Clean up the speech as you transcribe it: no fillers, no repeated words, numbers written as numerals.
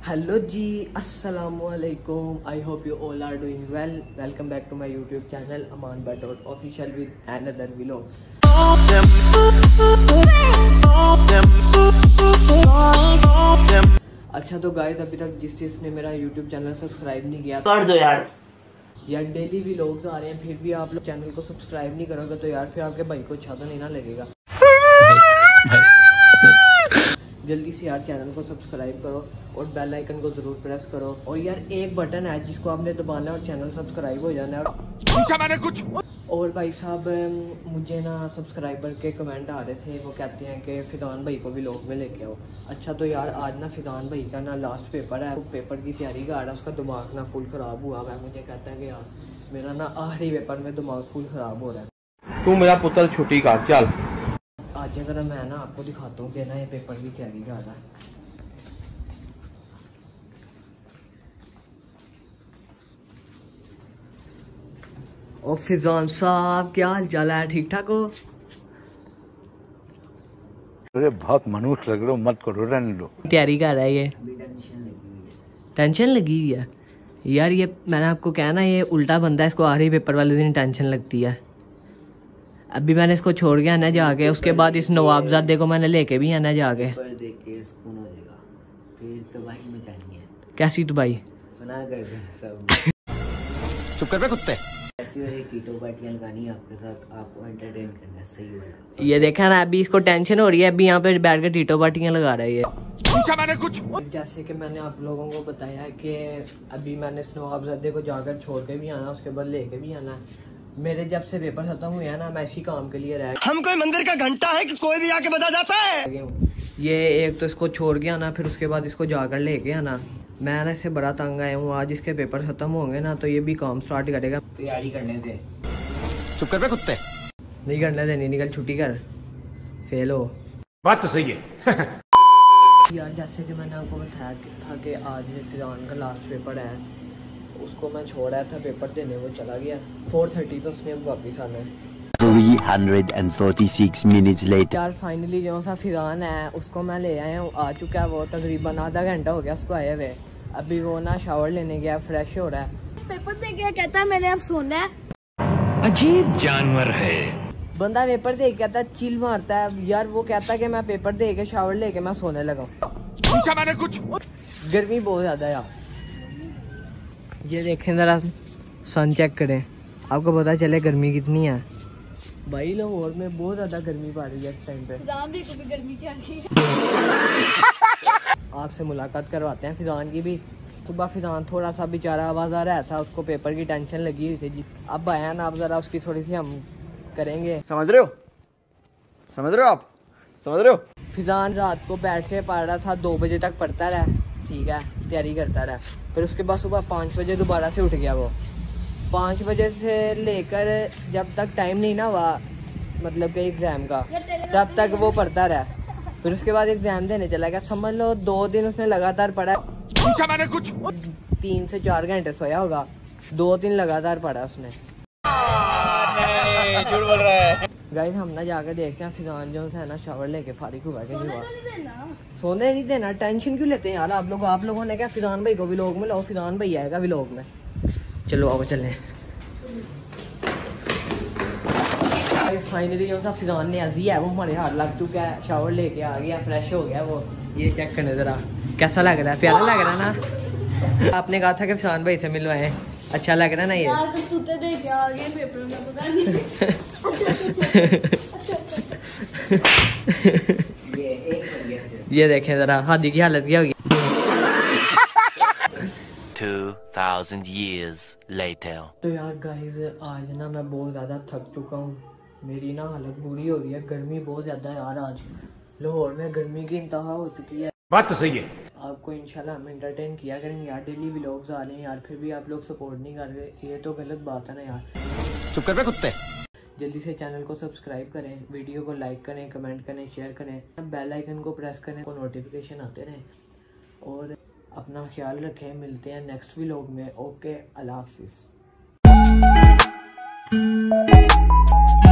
Hello जी, अस्सलामुअलैकुम। I hope you all are doing well. Welcome back to my YouTube channel Aman Batore official with another vlog. अच्छा तो guys, अभी तक जिसने मेरा यूट्यूब चैनल सब्सक्राइब नहीं किया कर दो यार डेली व्लॉग्स आ रहे हैं, फिर भी आप लोग चैनल को सब्सक्राइब नहीं करोगे तो यार फिर आपके भाई को अच्छा तो नहीं ना लगेगा। जल्दी से यार चैनल को सब्सक्राइब करो और बेल आइकन को जरूर प्रेस करो। और यार एक बटन है जिसको आपने दबाना है और चैनल सब्सक्राइब हो जाना है। पूछा मैंने कुछ। और भाई साहब, मुझे ना सब्सक्राइबर के कमेंट आ रहे थे, वो कहते हैं कि फिजान भाई को भी व्लॉग में लेके आओ। अच्छा तो यार आज ना फिजान भाई का ना लास्ट पेपर है, पेपर की तैयारी कर रहा है। उसका दिमाग ना फुल ख़राब हुआ है। मुझे कहता है कि यार मेरा ना आखिरी पेपर में दिमाग फुल ख़राब हो रहा है। तू मेरा पुत्र छुट्टी का चल। आज अगर मैं ना आपको दिखाता हूँ कि ना ये पेपर की तैयारी कर रहा है। और फिजान साहब क्या हाल चाल है? ठीक ठाक हो? अरे बहुत मनुष्य लग रहे हो, मत करो, रहने लो। तैयारी कर रहा है ये? टेंशन लगी हुई है यार। ये मैंने आपको कहा ना, ये उल्टा बंदा है, इसको आखिरी पेपर वाले दिन टेंशन लगती है। अभी मैंने इसको छोड़ के आना जाके, उसके बाद इस नवाबजादे को मैंने लेके भी आना जाके। कैसी तबाही? चुप कर बे कुत्ते। टीटो पार्टियां लगानी आपके साथ, आपको एंटरटेन करना है, सही होगा। ये देखा ना, अभी इसको टेंशन हो रही है, अभी यहाँ पे बैठ के टीटो पार्टियां लगा रहा है ये। पूछा मैंने कुछ। जैसे कि मैंने आप लोगों को बताया कि अभी मैंने इस नवाबजादे को जाकर छोड़ के भी आना, उसके बाद लेके भी आना। मेरे जब से पेपर खत्म हुए हैं ना, मैं इसी काम के लिए रह। हम कोई मंदिर का घंटा है कि कोई भी आके बजा जाता है। ये एक तो इसको छोड़ के आना, फिर उसके बाद इसको जाकर लेके आना। मैं ना इससे बड़ा तंग आया हूँ। आज इसके पेपर खत्म होंगे ना तो ये भी काम स्टार्ट करेगा। तैयारी करने दे। चुप कर बे कुत्ते। नहीं करने देनी, निकल छुट्टी कर, फेल हो। बात तो सही है। यार जैसे कि मैंने आपको बताया था कि आज फिजान का लास्ट पेपर है, उसको मैं छोड़ आया था पेपर देने, वो चला गया 4:30 पे, उसने अब वापस आना है। 346 minutes later. यार फाइनली जो सा फिजान है उसको मैं ले आया हूँ, आ चुका है। वो तकरीबन आधा घंटा हो गया उसको आए हुए। अभी वो ना शावर लेने गया, फ्रेश हो रहा है। पेपर दे गया, कहता है मैंने अब सोना है। अजीब जानवर है बंदा। पेपर दे के कहता है चिल मारता है यार। वो कहता है कि मैं पेपर दे के शावर लेके मैं सोने लगा। पूछा मैंने कुछ। गर्मी बहुत ज्यादा है यार। ये देखें जरा, सन चेक करें, आपको पता चले गर्मी कितनी है। भाई लाहौर में बहुत ज्यादा गर्मी पड़ रही है इस टाइम पे। फिजान भी को भी गर्मी चल रही है। आपसे मुलाकात करवाते हैं फिजान की भी। सुबह फिजान थोड़ा सा बेचारा आवाज आ रहा था, उसको पेपर की टेंशन लगी हुई थी जी। अब आया ना, आप जरा उसकी थोड़ी सी हम करेंगे। समझ रहे हो? समझ रहे हो आप? समझ रहे हो? फिजान रात को बैठ के पढ़ रहा था, 2 बजे तक पढ़ता रहा, ठीक है, तैयारी करता रहा। फिर उसके बाद सुबह 5 बजे दोबारा से उठ गया। वो 5 बजे से लेकर जब तक टाइम नहीं ना हुआ, मतलब कि एग्जाम का, तब तक वो पढ़ता रहा। फिर उसके बाद एग्जाम देने चला गया। समझ लो 2 दिन उसने लगातार पढ़ा। पूछा मैंने कुछ। 3 से 4 घंटे सोया होगा। 2 दिन लगातार पढ़ा उसने। झूठ बोल रहा है। गाइस हम ना जाकर देखते हैं फिजान जो है ना शावर लेके फारिग हुआ कि नहीं हुआ। सोने नहीं देना, टेंशन क्यों लेते हैं यार आप लोग? आप लोगों ने क्या फिजान भाई को व्लॉग में लाओ, फिजान भाई आएगा व्लॉग में। चलो आओ चलें। फाइनली जो सा फिजान ने अजी है वो हमारे हाथ लग चुका है, शावर लेके आ गया, फ्रेश हो गया वो। ये चेक करने जरा कैसा लग रहा है, प्यारा लग रहा है ना? आपने कहा था कि फिजान भाई से मिलवाए, अच्छा लग रहा है ना? ये यार तो तूते दे के आ गए पेपर में, पता नहीं। ये देखें जरा हादी की हालत क्या होगी। 2000 years later. तो यार गाइस, आज ना मैं बहुत ज़्यादा थक चुका हूँ। मेरी ना हालत बुरी हो गई है, गर्मी बहुत ज़्यादा है यार। आज लाहौर में गर्मी की इंतहा हो चुकी है। बात तो सही है। आपको इंशाल्लाह हम एंटरटेन किया करेंगे यार। डेली व्लॉग्स आ रहे हैं यार, फिर भी आप लोग सपोर्ट नहीं कर रहे। ये तो गलत बात है ना यार। चुप कर बे कुत्ते। जल्दी से चैनल को सब्सक्राइब करें, वीडियो को लाइक करें, कमेंट करें, शेयर करें, बेल आइकन को प्रेस करें, को नोटिफिकेशन आते रहें। और अपना ख्याल रखें। मिलते हैं नेक्स्ट व्लॉग में। ओके, अल्लाह हाफिज़।